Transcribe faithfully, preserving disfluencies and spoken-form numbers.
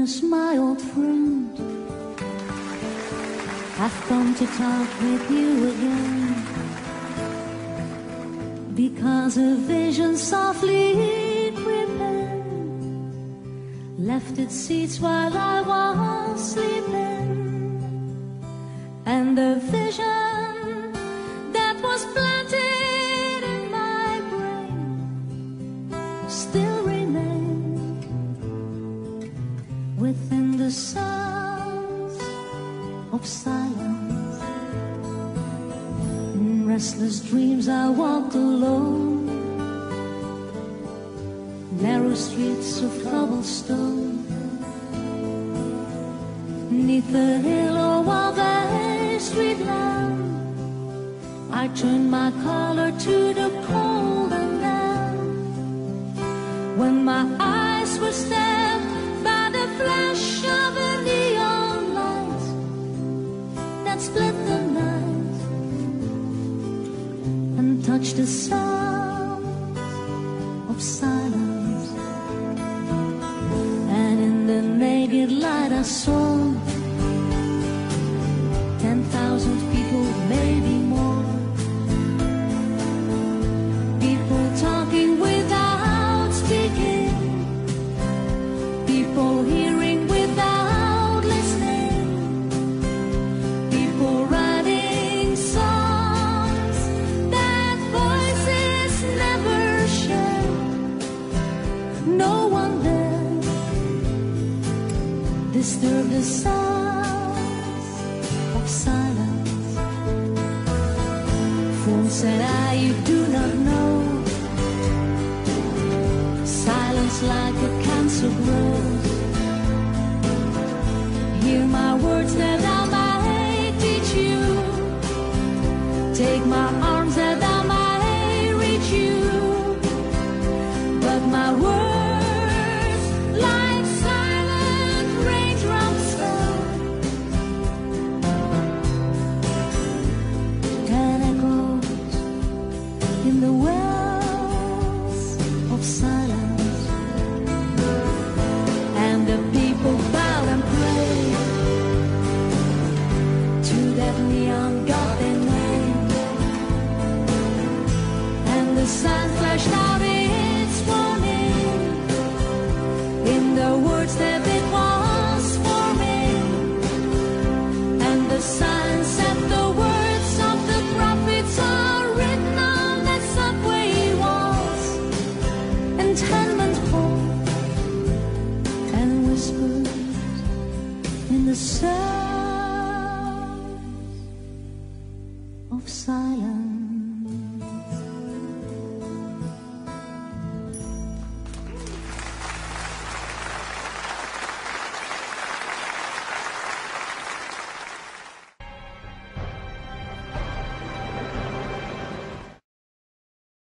Greetings, my old friend. I've come to talk with you again, because a vision softly creeping left its seats while I was sleeping, and the vision that was planted in my brain still remains within the sounds of silence. In restless dreams I walked alone, narrow streets of cobblestone, neath the halo of a street lamp. I turned my collar to the cold and damp, when my eyes were stabbed by the flash of a neon light that split the night and touched the sound of silence. And in the naked light I saw ten thousand people, maybe more, people talking without speaking, people hearing without listening, people writing songs that voices never share. No one there disturbed the sounds of silence. Fools said I, you do not know, silence like a cancer grows.